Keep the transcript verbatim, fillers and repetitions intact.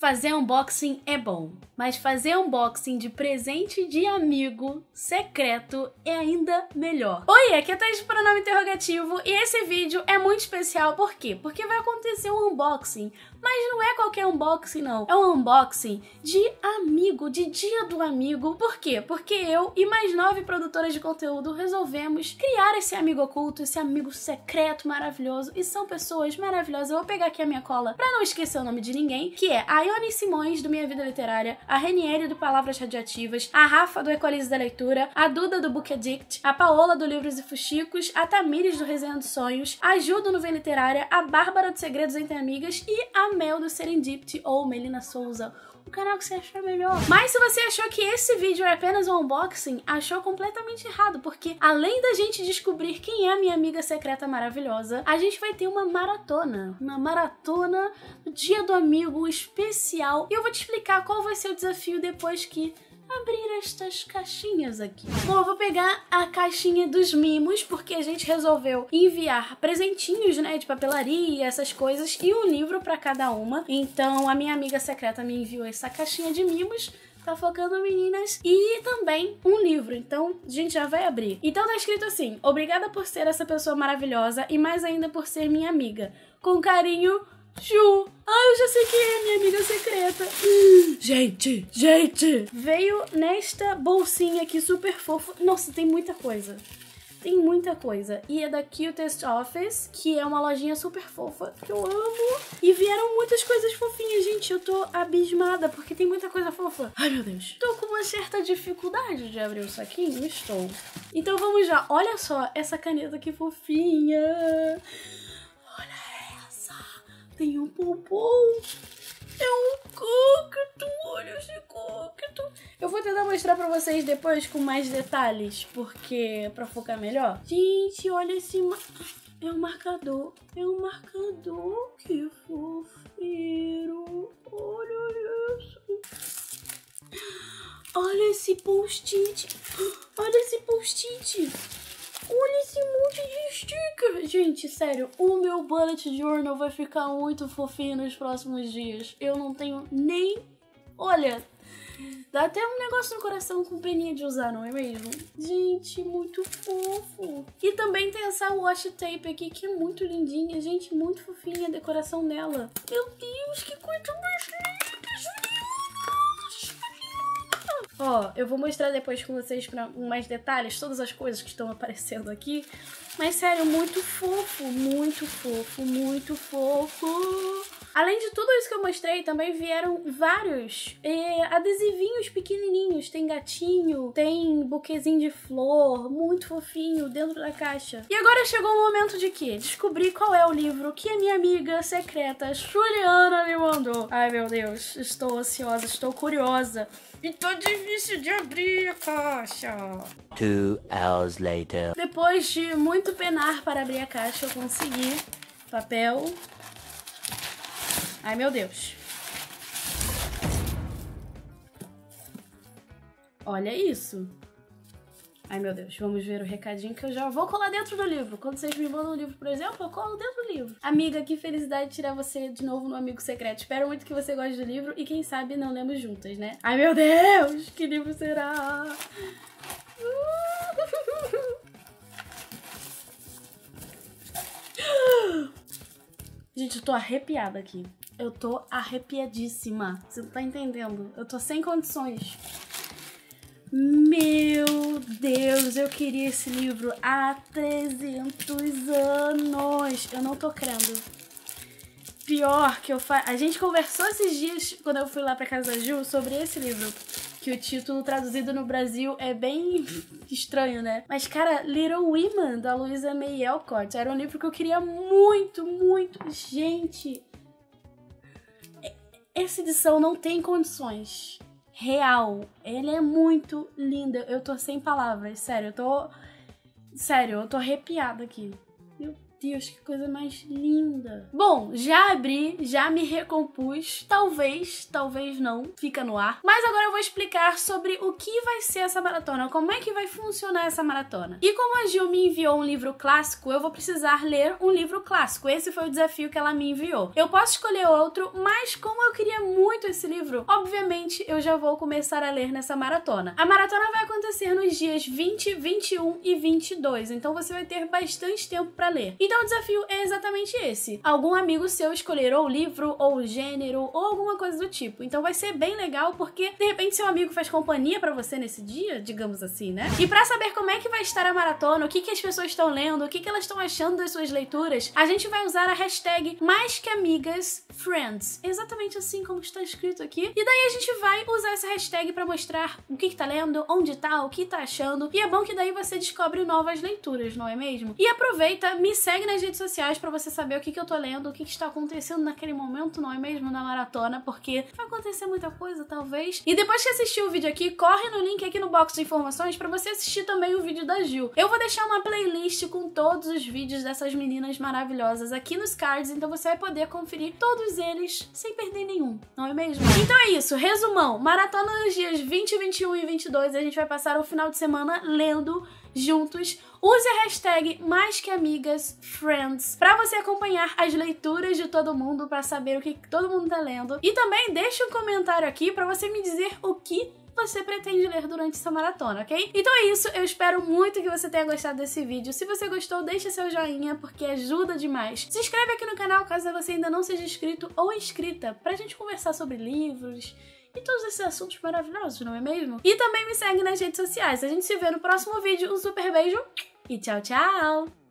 Fazer unboxing é bom, mas fazer unboxing de presente de amigo secreto é ainda melhor. Oi, aqui é a Thaís do Pronome Interrogativo e esse vídeo é muito especial, por quê? Porque vai acontecer um unboxing, mas não é qualquer unboxing não, é um unboxing de amigo, de dia do amigo. Por quê? Porque eu e mais nove produtoras de conteúdo resolvemos criar esse amigo oculto, esse amigo secreto maravilhoso, e são pessoas maravilhosas. Eu vou pegar aqui a minha cola pra não esquecer o nome de ninguém, que é a Ione Simões, do Minha Vida Literária, a Reniele, do Palavras Radioativas, a Rafa, do Equalize da Leitura, a Duda, do Book Addict, a Paola, do Livros e Fuxicos, a Tamires, do Resenha dos Sonhos, a Ju, do Nuvem Literária, a Bárbara, do Segredos Entre Amigas e a Mel, do Serendipity, ou Melina Souza, o canal que você achar melhor. Mas se você achou que esse vídeo é apenas um unboxing, achou completamente errado, porque além da gente descobrir quem é a minha amiga secreta maravilhosa, a gente vai ter uma maratona, uma maratona do Dia do Amigo especial, e eu vou te explicar qual vai ser o desafio depois que abrir estas caixinhas aqui. Bom, eu vou pegar a caixinha dos mimos, porque a gente resolveu enviar presentinhos, né, de papelaria, essas coisas, e um livro pra cada uma. Então, a minha amiga secreta me enviou essa caixinha de mimos, tá focando meninas, e também um livro, então a gente já vai abrir. Então tá escrito assim: obrigada por ser essa pessoa maravilhosa e mais ainda por ser minha amiga. Com carinho, Ju. Ah, eu já sei quem é minha amiga secreta. Gente, gente. Veio nesta bolsinha aqui super fofa. Nossa, tem muita coisa. Tem muita coisa. E é da Cutest Office, que é uma lojinha super fofa, que eu amo. E vieram muitas coisas fofinhas, gente. Eu tô abismada, porque tem muita coisa fofa. Ai, meu Deus. Tô com uma certa dificuldade de abrir o saquinho. Estou. Então vamos lá. Olha só essa caneta que fofinha. Tem um pompom. É um cacto. Olha esse cacto. Eu vou tentar mostrar pra vocês depois com mais detalhes, porque pra focar melhor. Gente, olha esse... Ma... É um marcador. É um marcador. Que fofeiro. Olha isso. Olha esse post-it. Olha esse post-it. Olha esse monte de sticker. Gente, sério, o meu bullet journal vai ficar muito fofinho nos próximos dias. Eu não tenho nem... Olha, dá até um negócio no coração com peninha de usar, não é mesmo? Gente, muito fofo. E também tem essa washi tape aqui, que é muito lindinha. Gente, muito fofinha a decoração dela. Meu Deus, que coisa mais linda, ó, eu vou mostrar depois com vocês pra mais detalhes todas as coisas que estão aparecendo aqui. Mas sério, muito fofo, muito fofo, muito fofo. Além de tudo isso que eu mostrei, também vieram vários é, adesivinhos pequenininhos. Tem gatinho, tem buquezinho de flor, muito fofinho dentro da caixa. E agora chegou o momento de quê? Descobrir qual é o livro que a minha amiga secreta Juliana me mandou. Ai, meu Deus, estou ansiosa, estou curiosa. E tá difícil de abrir a caixa. Two hours later. Depois de muito penar para abrir a caixa, eu consegui papel. Ai, meu Deus. Olha isso. Ai, meu Deus. Vamos ver o recadinho que eu já vou colar dentro do livro. Quando vocês me mandam um livro, por exemplo, eu colo dentro do livro. Amiga, que felicidade tirar você de novo no Amigo Secreto. Espero muito que você goste do livro e quem sabe não lemos juntas, né? Ai, meu Deus. Que livro será? Gente, eu tô arrepiada aqui. Eu tô arrepiadíssima. Você não tá entendendo? Eu tô sem condições. Meu Deus, eu queria esse livro há trezentos anos. Eu não tô crendo. Pior que eu faço... A gente conversou esses dias, quando eu fui lá pra casa da Ju, sobre esse livro. Que o título traduzido no Brasil é bem estranho, né? Mas, cara, Little Women, da Louisa May Alcott, era um livro que eu queria muito, muito. Gente, essa edição não tem condições. Real. Ela é muito linda. Eu tô sem palavras, sério. Eu tô... Sério, eu tô arrepiada aqui. Meu Deus, que coisa mais linda. Bom, já abri, já me recompus. Talvez, talvez não, fica no ar. Mas agora eu vou explicar sobre o que vai ser essa maratona, como é que vai funcionar essa maratona. E como a Gil me enviou um livro clássico, eu vou precisar ler um livro clássico. Esse foi o desafio que ela me enviou. Eu posso escolher outro, mas como eu queria muito esse livro, obviamente eu já vou começar a ler nessa maratona. A maratona vai acontecer nos dias vinte, vinte e um e vinte e dois, então você vai ter bastante tempo pra ler. Então o desafio é exatamente esse. Algum amigo seu escolher ou o livro, ou o gênero, ou alguma coisa do tipo. Então vai ser bem legal, porque de repente seu amigo faz companhia pra você nesse dia, digamos assim, né? E pra saber como é que vai estar a maratona, o que, que as pessoas estão lendo, o que, que elas estão achando das suas leituras, a gente vai usar a hashtag mais que amigas friends. Exatamente assim como está escrito aqui. E daí a gente vai usar essa hashtag pra mostrar o que, que tá lendo, onde tá, o que tá achando. E é bom que daí você descobre novas leituras, não é mesmo? E aproveita, me segue nas redes sociais pra você saber o que, que eu tô lendo, o que, que está acontecendo naquele momento, não é mesmo? Na maratona, porque vai acontecer muita coisa, talvez. E depois que assistir o vídeo aqui, corre no link aqui no box de informações pra você assistir também o vídeo da Gil. Eu vou deixar uma playlist com todos os vídeos dessas meninas maravilhosas aqui nos cards, então você vai poder conferir todos eles sem perder nenhum, não é mesmo? Então é isso, resumão, maratona nos dias vinte, vinte e um e vinte e dois, a gente vai passar o final de semana lendo juntos. Use a hashtag mais que amigas friends pra você acompanhar as leituras de todo mundo, pra saber o que todo mundo tá lendo. E também deixa um comentário aqui pra você me dizer o que você pretende ler durante essa maratona, ok? Então é isso, eu espero muito que você tenha gostado desse vídeo. Se você gostou, deixa seu joinha, porque ajuda demais. Se inscreve aqui no canal caso você ainda não seja inscrito ou inscrita, pra gente conversar sobre livros e todos esses assuntos maravilhosos, não é mesmo? E também me segue nas redes sociais. A gente se vê no próximo vídeo. Um super beijo e tchau, tchau!